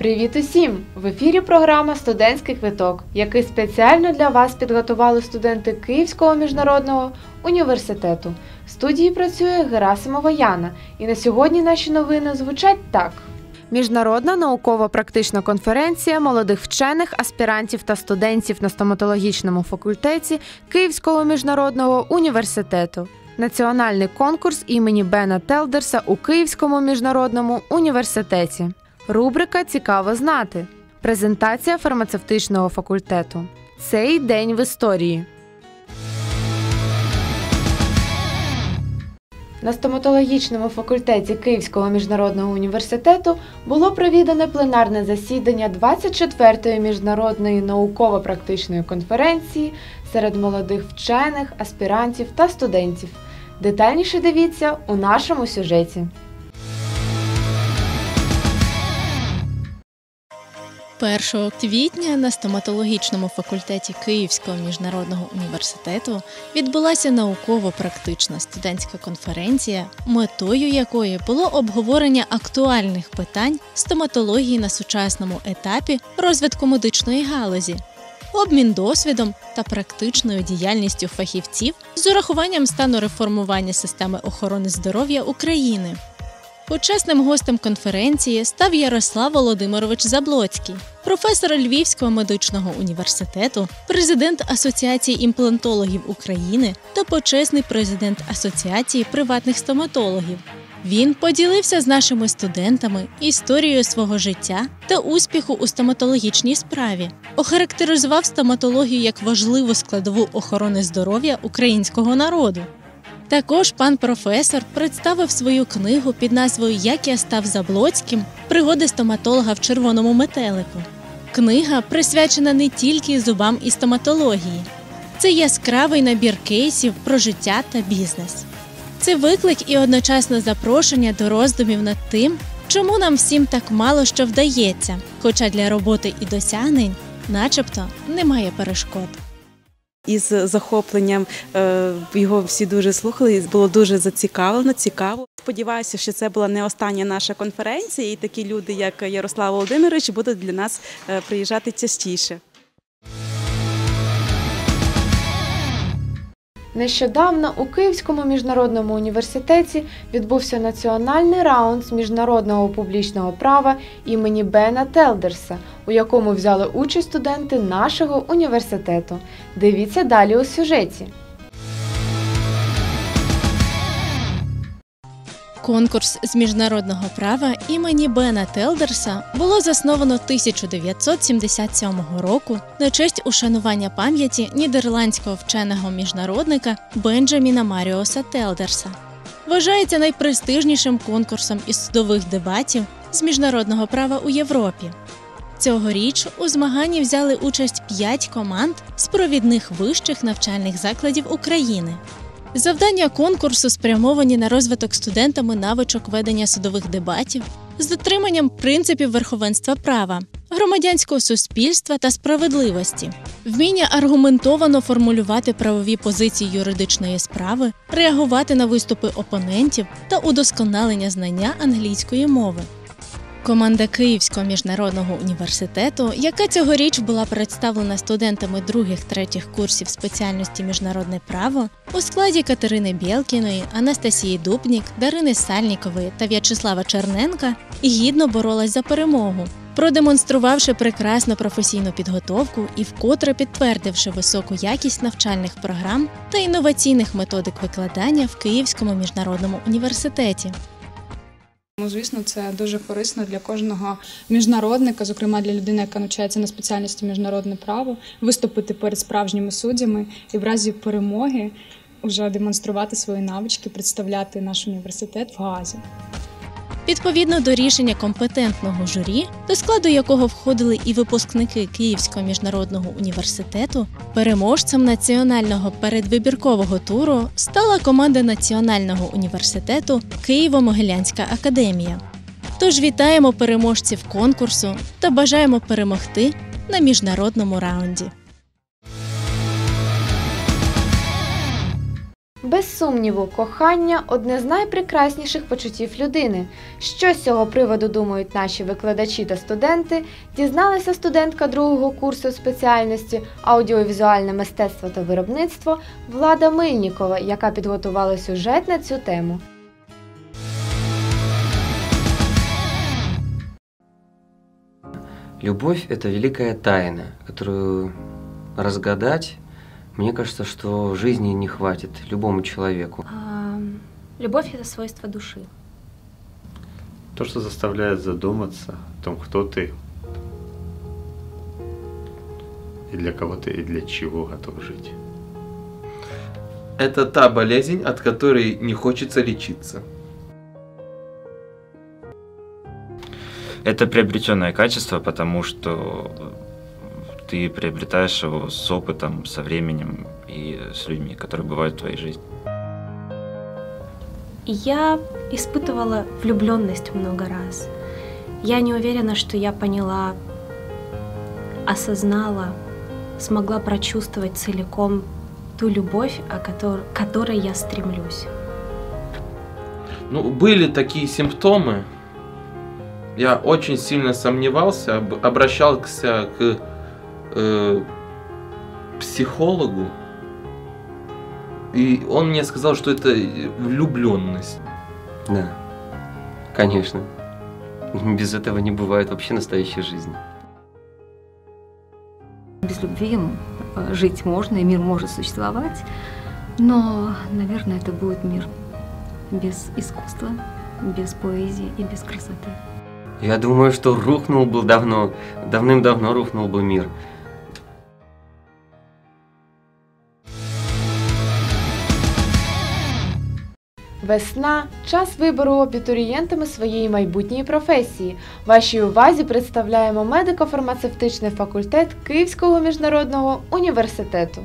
Привіт усім! В ефірі програма «Студентський квиток», який спеціально для вас підготували студенти Київського міжнародного університету. В студії працює Герасимова Яна, і на сьогодні наші новини звучать так. Міжнародна науково-практична конференція молодих вчених, аспірантів та студентів на стоматологічному факультеті Київського міжнародного університету. Національний конкурс імені Бена Телдерса у Київському міжнародному університеті. Рубрика «Цікаво знати». Презентація фармацевтичного факультету. Цей день в історії. На стоматологічному факультеті Київського міжнародного університету було проведено пленарне засідання 24-ї міжнародної науково-практичної конференції серед молодих вчених, аспірантів та студентів. Детальніше дивіться у нашому сюжеті. 1 квітня на стоматологічному факультеті Київського міжнародного університету відбулася науково-практична студентська конференція, метою якої було обговорення актуальних питань стоматології на сучасному етапі розвитку медичної галузі, обмін досвідом та практичною діяльністю фахівців з урахуванням стану реформування системи охорони здоров'я України. Почесним гостем конференції став Ярослав Володимирович Заблоцький, професор Львівського медичного університету, президент Асоціації імплантологів України та почесний президент Асоціації приватних стоматологів. Він поділився з нашими студентами історією свого життя та успіху у стоматологічній справі, охарактеризував стоматологію як важливу складову охорони здоров'я українського народу. Також пан професор представив свою книгу під назвою «Як я став Заблоцьким. Пригоди стоматолога в червоному метелику». Книга присвячена не тільки зубам і стоматології. Це яскравий набір кейсів про життя та бізнес. Це виклик і одночасно запрошення до роздумів над тим, чому нам всім так мало що вдається, хоча для роботи і досягнень начебто немає перешкод. Із захопленням його всі дуже слухали, було дуже цікаво. Сподіваюся, що це була не остання наша конференція, і такі люди, як Ярослав Володимирович, будуть для нас приїжджати частіше. Нещодавно у Київському міжнародному університеті відбувся національний раунд з міжнародного публічного права імені Бена Телдерса, у якому взяли участь студенти нашого університету. Дивіться далі у сюжеті. Конкурс з міжнародного права імені Бена Телдерса було засновано 1977 року на честь ушанування пам'яті нідерландського вченого-міжнародника Бенджаміна Маріоса Телдерса. Вважається найпрестижнішим конкурсом із судових дебатів з міжнародного права у Європі. Цьогоріч у змаганні взяли участь 5 команд з провідних вищих навчальних закладів України. Завдання конкурсу спрямовані на розвиток студентами навичок ведення судових дебатів з дотриманням принципів верховенства права, громадянського суспільства та справедливості, вміння аргументовано формулювати правові позиції юридичної справи, реагувати на виступи опонентів та удосконалення знання англійської мови. Команда Київського міжнародного університету, яка цьогоріч була представлена студентами 2-3 курсів спеціальності «Міжнародне право» у складі Катерини Бєлкіної, Анастасії Дубнік, Дарини Сальнікової та В'ячеслава Черненка, гідно боролась за перемогу, продемонструвавши прекрасну професійну підготовку і вкотре підтвердивши високу якість навчальних програм та інноваційних методик викладання в Київському міжнародному університеті. Звісно, це дуже корисно для кожного міжнародника, зокрема для людини, яка навчається на спеціальності міжнародне право, виступити перед справжніми суддями і в разі перемоги вже демонструвати свої навички, представляти наш університет в Гаазі. Відповідно до рішення компетентного журі, до складу якого входили і випускники Київського міжнародного університету, переможцем національного передвибіркового туру стала команда Національного університету Києво-Могилянська академія. Тож вітаємо переможців конкурсу та бажаємо перемогти на міжнародному раунді. Без сумніву, кохання – одне з найпрекрасніших почуттів людини. Що з цього приводу думають наші викладачі та студенти, дізналася студентка другого курсу спеціальності аудіовізуальне мистецтво та виробництво Влада Мильнікова, яка підготувала сюжет на цю тему. Любовь – это великая тайна, которую разгадать, мне кажется, что в жизни не хватит любому человеку. Любовь – это свойство души. То, что заставляет задуматься о том, кто ты, и для кого ты, и для чего готов жить. Это та болезнь, от которой не хочется лечиться. Это приобретенное качество, потому что ты приобретаешь его с опытом, со временем и с людьми, которые бывают в твоей жизни. Я испытывала влюбленность много раз. Я не уверена, что я поняла, осознала, смогла прочувствовать целиком ту любовь, к которой я стремлюсь. Ну, были такие симптомы. Я очень сильно сомневался, обращался к психологу, и он мне сказал, что это влюбленность. Да, конечно. Без этого не бывает вообще настоящей жизни. Без любви жить можно, и мир может существовать, но, наверное, это будет мир без искусства, без поэзии и без красоты. Я думаю, что рухнул бы давным-давно рухнул бы мир. Весна – час вибору абітурієнтами своєї майбутньої професії. Вашій увазі представляємо медико-фармацевтичний факультет Київського міжнародного університету.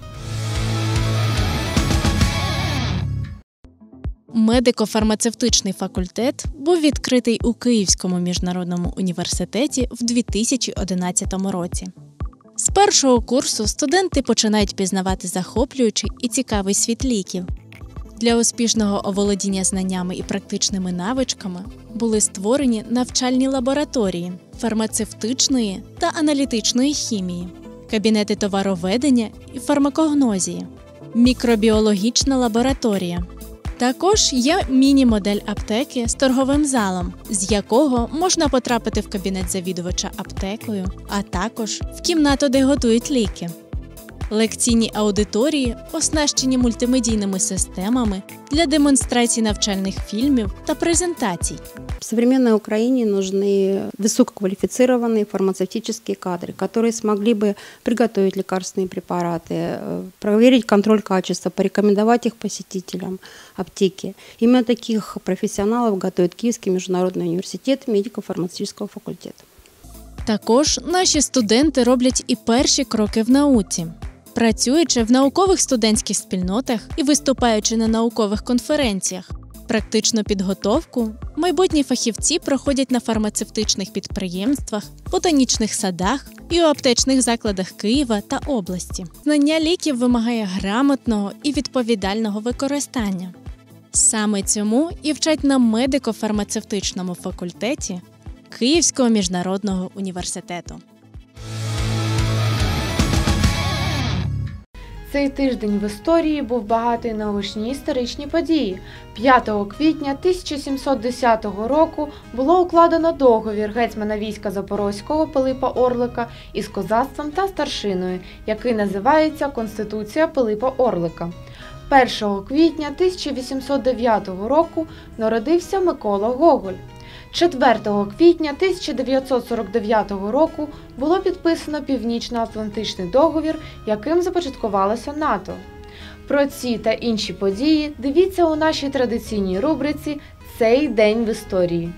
Медико-фармацевтичний факультет був відкритий у Київському міжнародному університеті в 2011 році. З першого курсу студенти починають пізнавати захоплюючий і цікавий світ ліків. Для успішного оволодіння знаннями і практичними навичками були створені навчальні лабораторії фармацевтичної та аналітичної хімії, кабінети товароведення і фармакогнозії, мікробіологічна лабораторія. Також є міні-модель аптеки з торговим залом, з якого можна потрапити в кабінет завідувача аптекою, а також в кімнату, де готують ліки. Лекційні аудиторії оснащені мультимедійними системами для демонстрації навчальних фільмів та презентацій. В современной Украине нужны высококвалифицированные фармацевтические кадры, которые смогли бы приготовить лекарственные препараты, проверить контроль качества, порекомендовать их посетителям аптеки. Именно таких профессионалов готовит Киевский международный университет медико-фармацевтического факультета. Також наші студенти роблять і перші кроки в науці. Працюючи в наукових студентських спільнотах і виступаючи на наукових конференціях, практичну підготовку майбутні фахівці проходять на фармацевтичних підприємствах, ботанічних садах і у аптечних закладах Києва та області. Знання ліків вимагає грамотного і відповідального використання. Саме цьому і вчать на медико-фармацевтичному факультеті Київського міжнародного університету. Цей тиждень в історії був багатий на гучні історичні події. 5 квітня 1710 року було укладено договір гетьмана війська Запорозького Пилипа Орлика із козацтвом та старшиною, який називається Конституція Пилипа Орлика. 1 квітня 1809 року народився Микола Гоголь. 4 квітня 1949 року було підписано Північно-Атлантичний договір, яким започаткувалося НАТО. Про ці та інші події дивіться у нашій традиційній рубриці «Цей день в історії».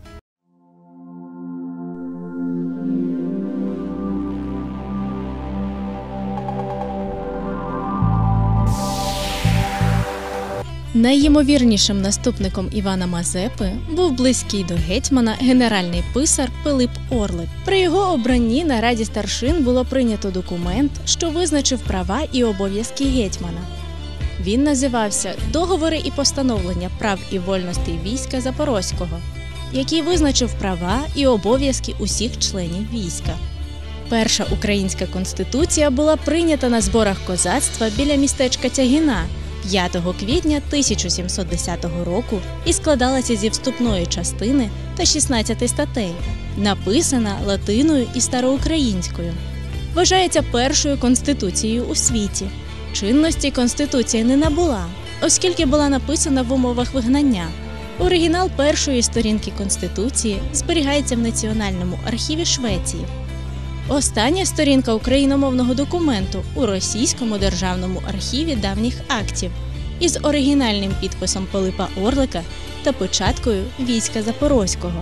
Найймовірнішим наступником Івана Мазепи був близький до гетьмана генеральний писар Пилип Орлик. При його обранні на Раді старшин було прийнято документ, що визначив права і обов'язки гетьмана. Він називався «Договори і постановлення прав і вольностей війська Запорозького», який визначив права і обов'язки усіх членів війська. Перша українська конституція була прийнята на зборах козацтва біля містечка Тягіна 5 квітня 1710 року і складалася зі вступної частини та 16 статей, написана латиною і староукраїнською. Вважається першою конституцією у світі. Чинності конституція не набула, оскільки була написана в умовах вигнання. Оригінал першої сторінки конституції зберігається в Національному архіві Швеції. Остання сторінка україномовного документу у Російському державному архіві давніх актів із оригінальним підписом Пилипа Орлика та печаткою війська Запорозького.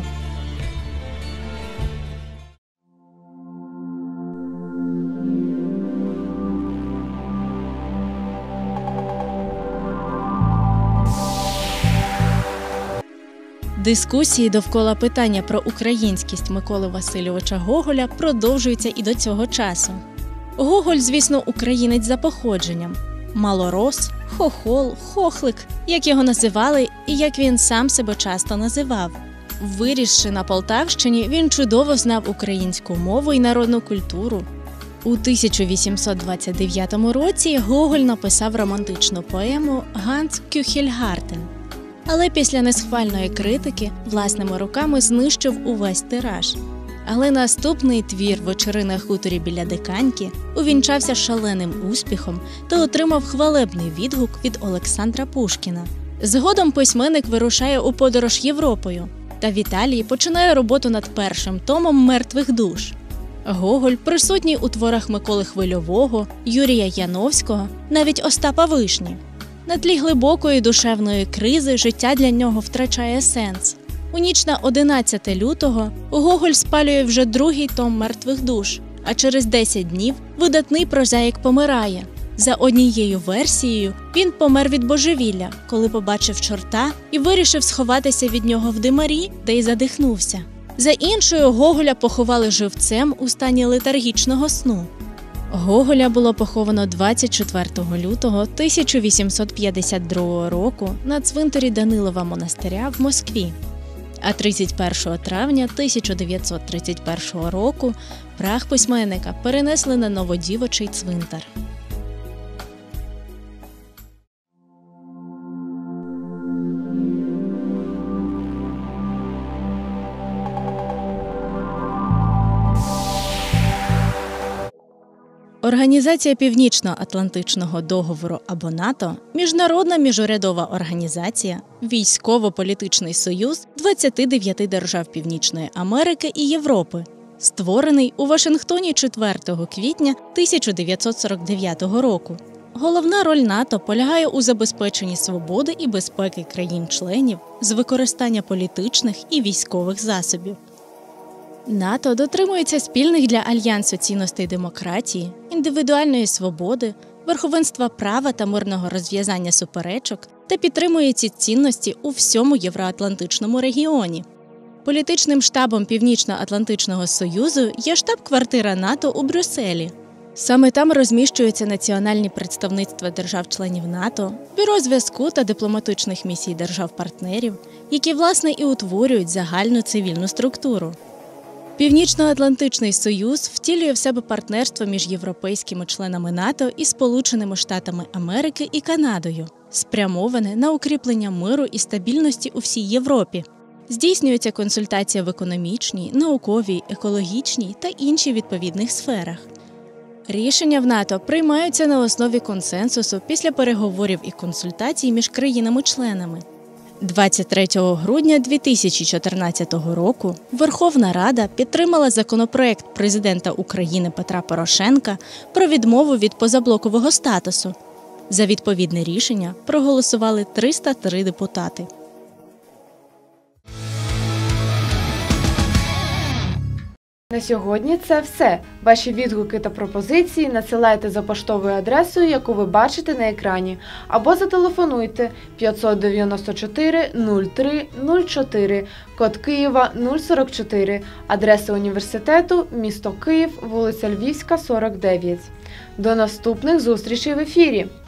Дискусії довкола питання про українськість Миколи Васильовича Гоголя продовжуються і до цього часу. Гоголь, звісно, українець за походженням. Малорос, хохол, хохлик, як його називали і як він сам себе часто називав. Вирісши на Полтавщині, він чудово знав українську мову і народну культуру. У 1829 році Гоголь написав романтичну поему «Ганс Кюхельгартен». Але після несхвальної критики власними руками знищив увесь тираж. Але наступний твір «Вечори на хуторі біля Диканьки» увінчався шаленим успіхом та отримав хвалебний відгук від Олександра Пушкіна. Згодом письменник вирушає у подорож Європою та в Італії починає роботу над першим томом «Мертвих душ». Гоголь присутній у творах Миколи Хвильового, Юрія Яновського, навіть Остапа Вишні. На тлі глибокої душевної кризи життя для нього втрачає сенс. У ніч на 11 лютого Гоголь спалює вже другий том «Мертвих душ», а через 10 днів видатний прозаїк помирає. За однією версією, він помер від божевілля, коли побачив чорта і вирішив сховатися від нього в димарі, де й задихнувся. За іншою, Гоголя поховали живцем у стані летаргічного сну. Гоголя було поховано 24 лютого 1852 року на цвинтарі Данилова монастиря в Москві. А 31 травня 1931 року прах письменника перенесли на Новодівочий цвинтар. Організація Північно-Атлантичного договору або НАТО – міжнародна міжурядова організація, військово-політичний союз 29 держав Північної Америки і Європи, створений у Вашингтоні 4 квітня 1949 року. Головна роль НАТО полягає у забезпеченні свободи і безпеки країн-членів з використання політичних і військових засобів. НАТО дотримується спільних для Альянсу цінностей демократії, індивідуальної свободи, верховенства права та мирного розв'язання суперечок та підтримує ці цінності у всьому євроатлантичному регіоні. Політичним штабом Північно-Атлантичного Союзу є штаб-квартира НАТО у Брюсселі. Саме там розміщуються національні представництва держав-членів НАТО, бюро зв'язку та дипломатичних місій держав-партнерів, які, власне, і утворюють загальну цивільну структуру. Північно-Атлантичний Союз втілює в себе партнерство між європейськими членами НАТО і Сполученими Штатами Америки і Канадою, спрямоване на укріплення миру і стабільності у всій Європі. Здійснюється консультація в економічній, науковій, екологічній та іншій відповідних сферах. Рішення в НАТО приймаються на основі консенсусу після переговорів і консультацій між країнами-членами. 23 грудня 2014 року Верховна Рада підтримала законопроект президента України Петра Порошенка про відмову від позаблокового статусу. За відповідне рішення проголосували 303 депутати. На сьогодні це все. Ваші відгуки та пропозиції надсилайте за поштовою адресою, яку ви бачите на екрані, або зателефонуйте 594 03 04, код Києва 044, адреса університету, місто Київ, вулиця Львівська, 49. До наступних зустрічей в ефірі!